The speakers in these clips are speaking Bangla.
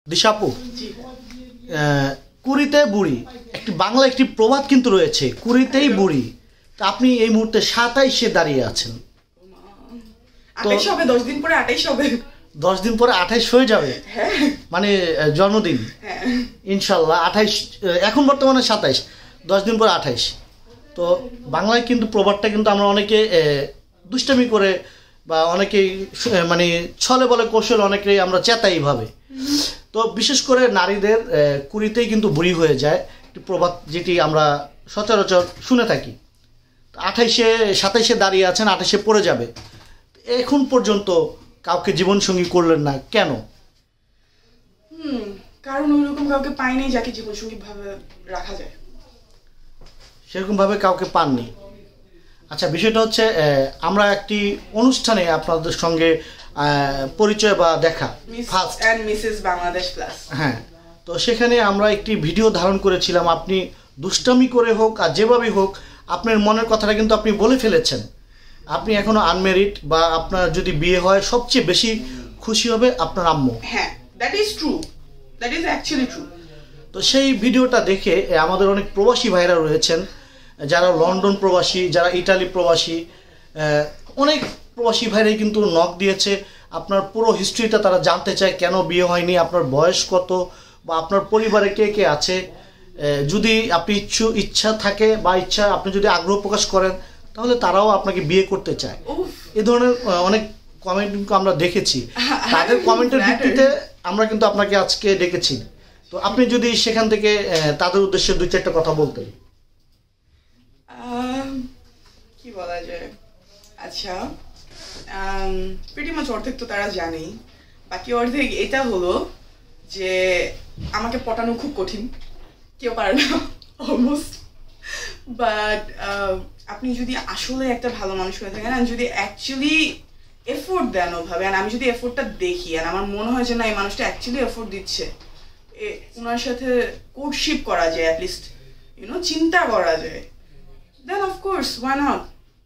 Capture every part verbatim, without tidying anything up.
দিশাপু কুড়িতে বুড়ি একটি বাংলা একটি প্রবাদ কিন্তু রয়েছে, কুড়িতেই বুড়ি। তা আপনি এই মুহূর্তে সাতাইশে দাঁড়িয়ে আছেন, আঠাইশ হবে দশ দিন পরে, আঠাইশ হবে দশ দিন পরে আঠাইশ হয়ে যাবে, মানে জন্মদিন ইনশাল্লাহ আঠাইশ। এখন বর্তমানে সাতাইশ, দশ দিন পরে আঠাইশ। তো বাংলায় কিন্তু প্রবাদটা কিন্তু আমরা অনেকে দুষ্টামি করে বা অনেকেই মানে ছলে বলে কৌশল অনেকেই আমরা চেতাই ভাবে। তো বিশেষ করে নারীদের কুড়িতেই কিন্তু বুড়ি হয়ে যায় একটি প্রবাদ, যেটি আমরা সচরাচর শুনে থাকি। আঠাইশে সাতাইশে দাঁড়িয়ে আছেন, আঠাইশে পড়ে যাবে, এখন পর্যন্ত কাউকে জীবনসঙ্গী করলেন না কেন? হুম কারণ ওইরকম কাউকে পাইনি যাকে জীবনসঙ্গী ভাবে রাখা যায়, সেরকম ভাবে কাউকে পাননি। আচ্ছা, বিষয়টা হচ্ছে আমরা একটি অনুষ্ঠানে আপনাদের সঙ্গে পরিচয় বা দেখা, first and Mrs Bangladesh plus, হ্যাঁ, তো সেখানে আমরা একটি ভিডিও ধারণ করেছিলাম। আপনি দুষ্টামি করে হোক আর যেভাবেই হোক আপনার মনের কথাটা কিন্তু আপনি বলে ফেলেছেন। আপনি এখনো আনমেরিড, বা আপনার যদি বিয়ে হয় সবচেয়ে বেশি খুশি হবে আপনার আম্মু। হ্যাঁ, that is true, that is actually true. তো সেই ভিডিওটা দেখে আমাদের অনেক প্রবাসী ভাইরা রয়েছেন, যারা লন্ডন প্রবাসী, যারা ইটালি প্রবাসী, অনেক প্রবাসী ভাইরাই কিন্তু নক দিয়েছে। আপনার পুরো হিস্ট্রিটা তারা জানতে চায়, কেন বিয়ে হয়নি, আপনার বয়স কত, বা আপনার পরিবারে কে কে আছে। যদি আপনি ইচ্ছু ইচ্ছা থাকে বা ইচ্ছা আপনি যদি আগ্রহ প্রকাশ করেন, তাহলে তারাও আপনাকে বিয়ে করতে চায়। এ ধরনের অনেক কমেন্ট আমরা দেখেছি। তাদের কমেন্টের ভিত্তিতে আমরা কিন্তু আপনাকে আজকে ডেকেছি। তো আপনি যদি সেখান থেকে তাদের উদ্দেশ্যে দুই চারটা কথা বলতেন। কি বলা যায়? আচ্ছা, প্রিটি মাচ অর্ধেক তো তারা জানেই, বাকি অর্ধেক এটা হলো যে আমাকে পটানো খুব কঠিন, কেউ পারে না অলমোস্ট। বাট আপনি যদি আসলে একটা ভালো মানুষ হয়ে থাকেন, আর যদি অ্যাকচুয়ালি এফোর্ট দেন ওভাবে, আর আমি যদি এফোর্টটা দেখি আর আমার মনে হয় যে না এই মানুষটা অ্যাকচুয়ালি এফোর্ট দিচ্ছে, ওনার সাথে কোর্টশিপ করা যায়, অ্যাটলিস্ট ইউনো চিন্তা করা যায়, দেন অফকোর্স ওয়াই নট।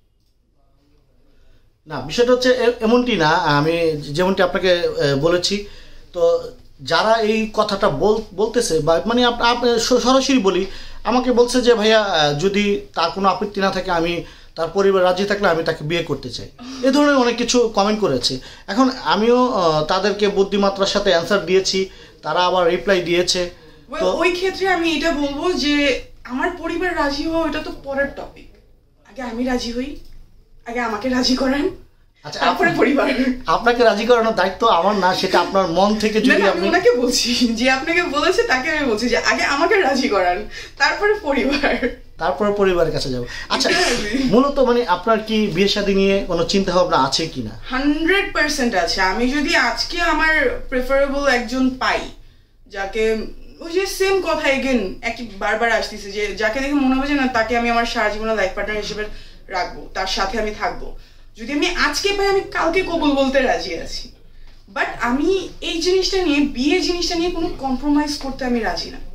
না, বিষয়টা হচ্ছে এমনটি না, আমি যেমনটি আপনাকে বলেছি। তো যারা এই কথাটা বলতেছে বা মানে সরাসরি বলি, আমাকে বলছে যে ভাইয়া যদি তার কোনো আপত্তি না থাকে, আমি তার পরিবার রাজি থাকলে আমি তাকে বিয়ে করতে চাই, এ ধরনের অনেক কিছু কমেন্ট করেছে। এখন আমিও তাদেরকে বুদ্ধিমাত্রার সাথে অ্যান্সার দিয়েছি, তারা আবার রিপ্লাই দিয়েছে। তো ওই ক্ষেত্রে আমি এটা বলবো যে আমার পরিবার রাজি হওয়া এটা তো পরের টপিক, আগে আমি রাজি হই, আগে আমাকে রাজি করান, আচ্ছা তারপরে পরিবার। আপনাকে রাজি করানোর দায়িত্ব আমার না, সেটা আপনার মন থেকে যদি আমি ওনাকে বলছি, যে আপনাকে বলেছে তাকে আমি বলছি যে আগে আমাকে রাজি করান, তারপরে পরিবার, তারপরে পরিবারের কাছে যাব। আচ্ছা, মূলত মানে আপনার কি বিয়ে শাদী নিয়ে কোনো চিন্তা ভাবনা আছে কিনা? হান্ড্রেড পার্সেন্ট আছে। আমি যদি আজকে আমার প্রেফারেবল একজন পাই, যাকে ওই যে সেম কথা এগেন একই বারবার আসতেছে, যে যাকে দেখে মনে হবে যে না তাকে আমি আমার সারা জীবনের লাইফ পার্টনার হিসেবে রাখবো, তার সাথে আমি থাকবো, যদি আমি আজকে পাই আমি কালকে কবুল বলতে রাজি আছি। বাট আমি এই জিনিসটা নিয়ে, বিয়ে জিনিসটা নিয়ে কোনো কম্প্রোমাইজ করতে আমি রাজি না,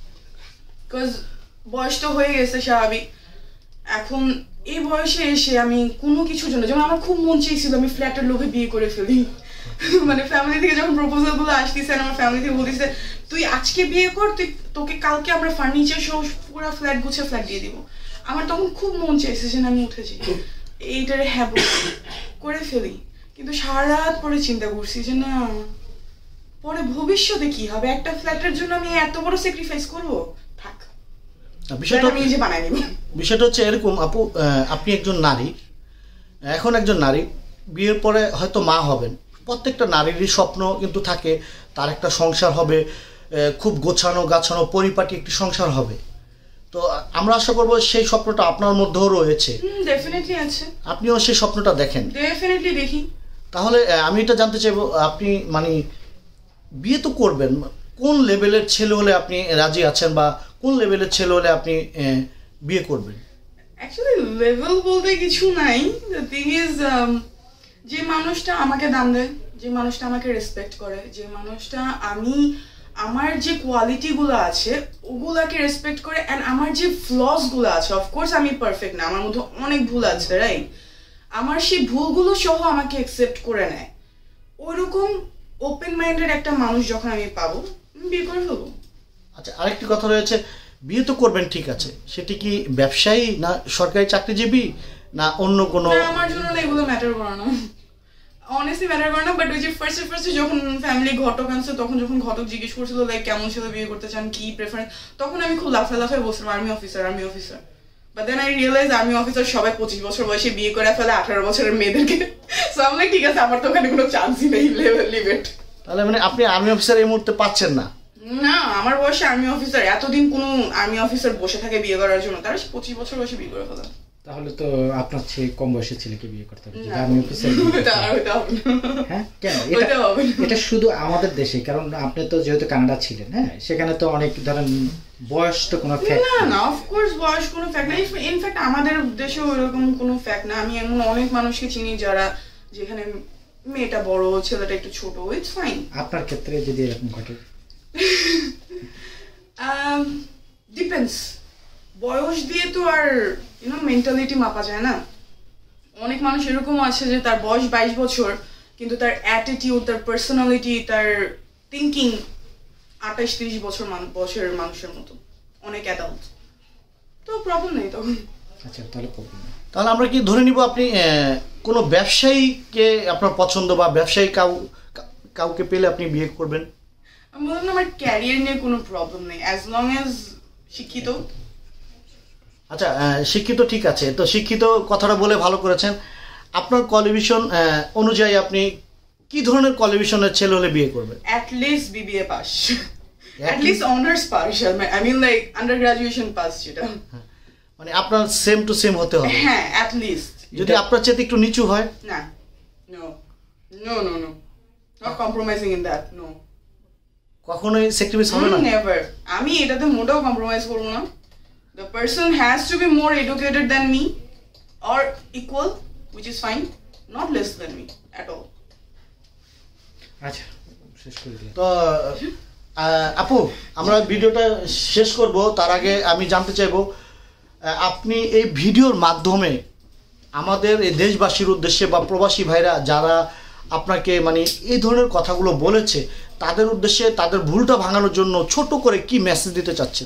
বিকজ বয়স তো হয়ে গেছে স্বাভাবিক। এখন এই বয়সে এসে আমি কোনো কিছুর জন্য, যেমন আমার খুব মন চেয়েছিল আমি ফ্ল্যাটের লোভে বিয়ে করে ফেলি, মানে ফ্যামিলি থেকে যখন প্রপোজাল গুলো আসতেছে, আমার ফ্যামিলি থেকে বলতেছে তুই আজকে বিয়ে কর, তুই তোকে কালকে আমরা ফার্নিচার সহ পুরো ফ্ল্যাট গুছিয়ে ফ্ল্যাট দিয়ে দিব। আমার তখন খুব মন চেয়েছে যে আমি উঠেছি এইটারে হ্যাঁ করে ফেলি, কিন্তু সারা রাত পরে চিন্তা করছি যে না পরে ভবিষ্যতে কি হবে, একটা ফ্ল্যাটের জন্য আমি এত বড় স্যাক্রিফাইস করবো, থাক বিষয়টা আমি নিজে বানাই নিব। বিষয়টা হচ্ছে এরকম আপু, আপনি একজন নারী, এখন একজন নারী বিয়ের পরে হয়তো মা হবেন, প্রত্যেকটা নারীরই স্বপ্ন কিন্তু থাকে তার একটা সংসার হবে, খুব গোছানো গাছানো পরিপাটি একটি সংসার হবে। তো আমরা আশা করবো সেই স্বপ্নটা আপনার মধ্যেও রয়েছে। ডেফিনেটলি আছে, আপনিও সেই স্বপ্নটা দেখেন? ডেফিনেটলি দেখি। তাহলে আমি এটা জানতে চাইবো, আপনি মানে বিয়ে তো করবেন, কোন লেভেলের ছেলে হলে আপনি রাজি আছেন, বা কোন লেভেলের ছেলে হলে আপনি বিয়ে করবেন? অ্যাকচুয়ালি লেভেল বলতে কিছু নাই, দ্য থিং ইজ যে মানুষটা আমাকে দাম দেয়, যে মানুষটা আমাকে রেসপেক্ট করে, যে মানুষটা আমি আমার যে কোয়ালিটিগুলো আছে ওগুলাকে রেসপেক্ট করে, অ্যান্ড আমার যে ফ্লসগুলো আছে, অফকোর্স আমি পারফেক্ট না, আমার মধ্যে অনেক ভুল আছে, রাইট, আমার সেই ভুলগুলো সহ আমাকে অ্যাকসেপ্ট করে নেয়, ওইরকম ওপেন মাইন্ডেড একটা মানুষ যখন আমি পাবো আমি বিয়ে করে ফেলবো। আচ্ছা, আরেকটি কথা রয়েছে, বিয়ে তো করবেন ঠিক আছে, সেটি কি ব্যবসায়ী না সরকারি চাকরিজীবী না অন্য কোনো? আমার জন্য না এগুলো ম্যাটার করে না, অনেস্টলি ম্যাটার করে না। বাট ওই যে ফার্স্টে ফার্স্টে যখন ফ্যামিলি ঘটক আনছে, তখন যখন ঘটক জিজ্ঞেস করছিল লাইক কেমন ছিল বিয়ে করতে চান, কি প্রেফারেন্স, তখন আমি খুব লাফে লাফে বলছিলাম army officer army officer. But then I realise army officer সবাই পঁচিশ বছর বয়সে বিয়ে করে ফেলে আঠারো বছরের মেয়েদেরকে। সো আমি ঠিক আছে, আমার তো ওখানে কোনো চান্সই নেই, লিভ ইট। তাহলে মানে আপনি আর্মি অফিসার এই মুহূর্তে পাচ্ছেন না? না, আমার বয়সে আর্মি অফিসার, এতদিন কোনো আর্মি অফিসার বসে থাকে বিয়ে করার জন্য, তারা পঁচিশ বছর বয়সে বিয়ে করে ফেলে। তাহলে তো আপনার চেয়ে কম বয়সের ছেলেকে বিয়ে করতে হবে আর্মি অফিসার। হ্যাঁ, কেন? এটা এটা শুধু আমাদের দেশে, কারণ আপনি তো যেহেতু কানাডা ছিলেন, হ্যাঁ, সেখানে তো অনেক ধরেন বয়স তো কোনো ফ্যাক্ট না। না, অফকোর্স বয়স কোনো ফ্যাক্ট না। ইনফ্যাক্ট আমাদের দেশেও এরকম কোনো ফ্যাক্ট না। আমি এমন অনেক মানুষকে চিনি যারা, যেখানে মেয়েটা বড় ছেলেটা একটু ছোট, ইটস ফাইন। আপনার ক্ষেত্রে যদি এরকম ঘটে? ডিপেন্ডস, বয়স দিয়ে তো আর ইউনো মেন্টালিটি মাপা যায় না। অনেক মানুষ এরকম আছে যে তার বয়স বাইশ বছর কিন্তু তার অ্যাটিটিউড, তার পার্সোনালিটি, তার থিঙ্কিং আঠাশ তিরিশ বছর বয়সের মানুষের মতো, অনেক অ্যাডাল্ট, তো প্রবলেম নেই তখন। আচ্ছা, তাহলে প্রবলেম নেই। তাহলে আমরা কি ধরে নিব আপনি কোনো ব্যবসায়ীকে আপনার পছন্দ, বা ব্যবসায়ী কাউ কাউকে পেলে আপনি বিয়ে করবেন? আমি বললাম না, আমার ক্যারিয়ার নিয়ে কোনো প্রবলেম নেই, অ্যাজ লং অ্যাজ শিক্ষিত। আচ্ছা, শিক্ষিত ঠিক আছে, তো শিক্ষিত কথাটা বলে ভালো করেছেন। আপনার কোয়ালিফিকেশন অনুযায়ী আপনি কি ধরনের কোয়ালিফিকেশনের ছেলে হলে বিয়ে করবেন? At least BBA pass, at least honours pass, I mean like under graduation pass, যেটা মানে আপনার সেম টু সেম হতে হবে। হ্যাঁ, অ্যাট লিস্ট। যদি আপনার চেয়ে একটু নিচু হয়? না, no no no no, not compromising in that, no. কখনোই স্যাক্রিফাইস হবে না? নেভার। আমি এটাতে মোটেও কম্প্রোমাইজ করব না। The person has to be more educated than me or equal, which is fine, not less than me at all. আচ্ছা, শেষ করে দিলাম। তো আপু, আমরা ভিডিওটা শেষ করব, তার আগে আমি জানতে চাইবো আপনি এই ভিডিওর মাধ্যমে আমাদের এই দেশবাসীর উদ্দেশ্যে বা প্রবাসী ভাইরা যারা আপনাকে মানে এই ধরনের কথাগুলো বলেছে তাদের উদ্দেশ্যে, তাদের ভুলটা ভাঙানোর জন্য ছোট করে কি মেসেজ দিতে চাচ্ছেন?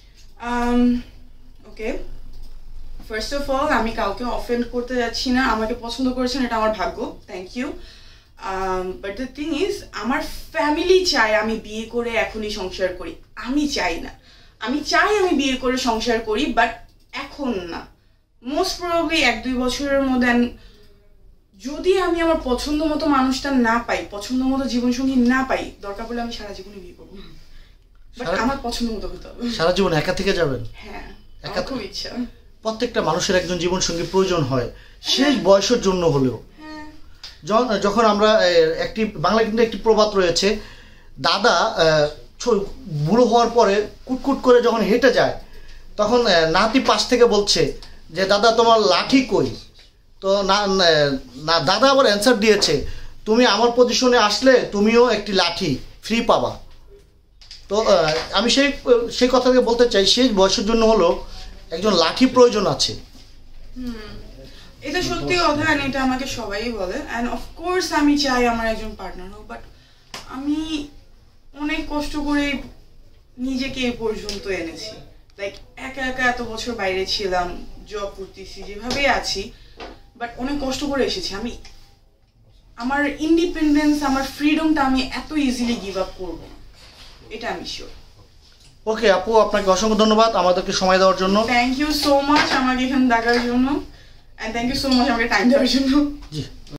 ওকে, ফার্স্ট অফ অল আমি কাউকে অফেন্ড করতে যাচ্ছি না। আমাকে পছন্দ করেছেন, এটা আমার ভাগ্য, thank you. But the thing is, আমার ফ্যামিলি চায় আমি বিয়ে করে এখনই সংসার করি, আমি চাই না। আমি চাই আমি বিয়ে করে সংসার করি, বাট এখন না, মোস্ট প্রবাবলি এক দুই বছরের মধ্যে। যদি আমি আমার পছন্দ মতো মানুষটা না পাই, পছন্দ মতো জীবনসঙ্গী না পাই, দরকার পড়লে আমি সারা জীবনে বিয়ে করবো, বাট আমার পছন্দ মতো হতে হবে। সারা জীবন একা থেকে যাবেন? হ্যাঁ, একা খুব ইচ্ছা। প্রত্যেকটা মানুষের একজন জীবনসঙ্গী প্রয়োজন হয়, শেষ বয়সের জন্য হলেও। যখন আমরা একটি বাংলা কিন্তু একটি প্রবাদ রয়েছে, দাদা বুড়ো হওয়ার পরে কুটকুট করে যখন হেঁটে যায়, তখন নাতি পাশ থেকে বলছে যে দাদা তোমার লাঠি কই? তো না না দাদা আবার অ্যান্সার দিয়েছে, তুমি আমার পজিশনে আসলে তুমিও একটি লাঠি ফ্রি পাবা। তো আমি সেই সেই কথাকে বলতে চাই, শেষ বয়সের জন্য হলো একজন লাঠি প্রয়োজন আছে। এটা সত্যি কথা, আর এটা আমাকে সবাই বলে। অ্যান্ড অফকোর্স আমি চাই আমার একজন পার্টনার হোক, বাট আমি অনেক কষ্ট করে নিজেকে এ পর্যন্ত এনেছি। লাইক একা একা এত বছর বাইরে ছিলাম, জব করতেছি, যেভাবে আছি, বাট অনেক কষ্ট করে এসেছি। আমি আমার ইন্ডিপেন্ডেন্স, আমার ফ্রিডমটা আমি এত ইজিলি গিভ আপ করবো, এটা আমি শিওর। ওকে আপু, আপনাকে অসংখ্য ধন্যবাদ আমাদেরকে সময় দেওয়ার জন্য। থ্যাংক ইউ সো মাচ আমাকে এখানে দেখার জন্য, and thank you so much আমাকে টাইম দেওয়ার জন্য। জি।